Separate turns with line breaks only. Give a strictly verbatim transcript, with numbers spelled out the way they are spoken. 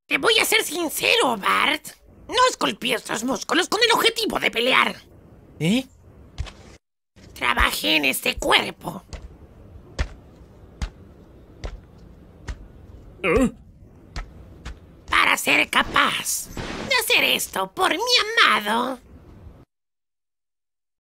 Te voy a ser sincero, Bart. No esculpí estos músculos con el objetivo de pelear.
¿Eh?
Trabajé en este cuerpo.
¿Eh?
Para ser capaz de hacer esto por mi amado.